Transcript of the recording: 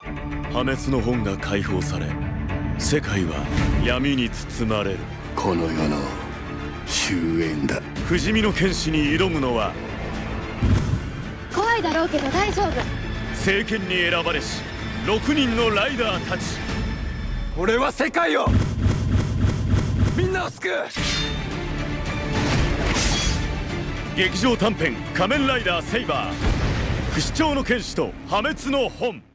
破滅の本が解放され、世界は闇に包まれる。 この世の終焉だ。 不死身の剣士に挑むのは、 怖いだろうけど大丈夫。 聖剣に選ばれし6人のライダーたち。 俺は世界を、みんなを救う。 劇場短編「仮面ライダーセイバー」、不死鳥の剣士と破滅の本。